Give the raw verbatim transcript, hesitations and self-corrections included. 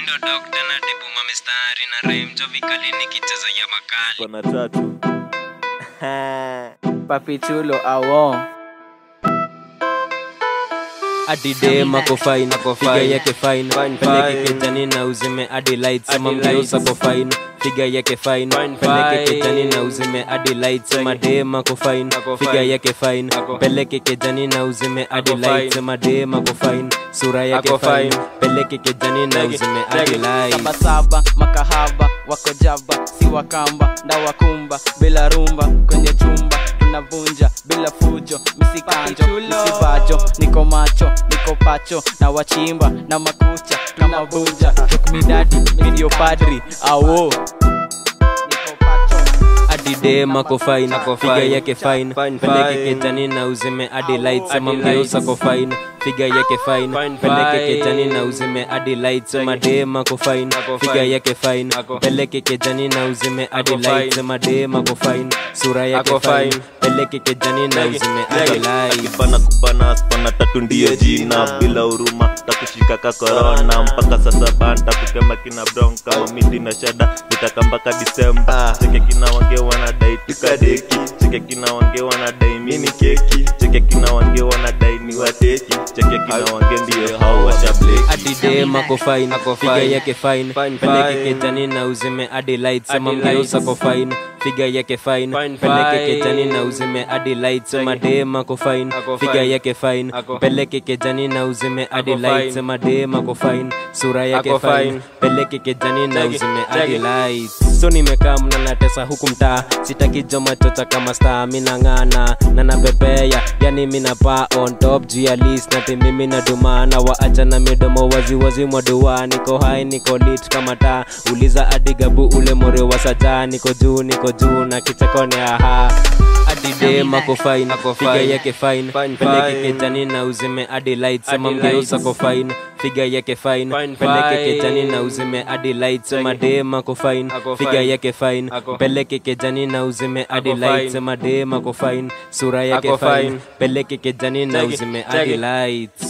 Mindo doctor na tibu mamistari na rhyme jovikali nikicheza ya makali. Kona tatu. Papi chulo awo. Adide mako fine, figa yake fine, peleke kijani na uzime adi lights, sema mgeusa ko fine, figa yake fine, peleke kijani na uzime adi lights, sema de mako fine, figa yake fine, peleke kijani na uzime adi lights, sema de mako fine, sura yake fine, peleke kijani na uzime adi lights. Saba saba makahaba wako jaba, si wakamba nda wakumba, bila rumba kwenye chumba tunavunja bila fujo, misikanjo misibajo, niko macho niko pacho na wachimba na makucha kama bunja, took me daddy video padri awo. Adide mako fine, figa yake fine, peleke kijani na uzime adi lights, sema mgeusa ko fine, figa yake fine, peleke kijani na uzime adi lights, sema de mako fine, figa yake fine, peleke kijani na uzime adi lights, sema de mako fine, sura yake fine, peleke kijani na uzime adi lights. Kipana kupana spana tatu ndiyo jina, bila huruma takushika ka corona, mpaka sasa banta kukema kina brown kama miti na shada, nitaka mpaka December. Cheke kina wange wanadai tukadeki, cheke kina wange wanadai mini keki, cheke kina wange wanadai ni wateki, cheke kina wange ndiyo hao washableki. Adide mako fine, figa yake fine, peleke kijani na uzime adi lights, sema mgeusa ko fine, figa yake fine, peleke kijani na uzime adi lights, sema de mako fine, figa yake fine, peleke kijani na uzime adi lights, sema de mako fine, sura yake fine, peleke kijani na uzime adi lights. So nimekaa mna natesa huku mtaa, sitaki joma chocha kama star, mina ngana na nabebea, yani mina pa on top juu ya list, nati mimi na dumana, waacha na midomo wazi wazi mwadua, niko high niko lit kama taa, uliza adigabu ule more wa saja, niko juu niko juu na kichakone aha. Adide mako fine, figa yake fine, peleke kijani na uzime adi lights, sema mgeusa ko fine, figa yake fine, peleke kijani na uzime adi lights, sema de mako fine, figa yake fine, peleke kijani na uzime adi lights, sema de mako fine, sura yake fine, peleke kijani na uzime adi lights.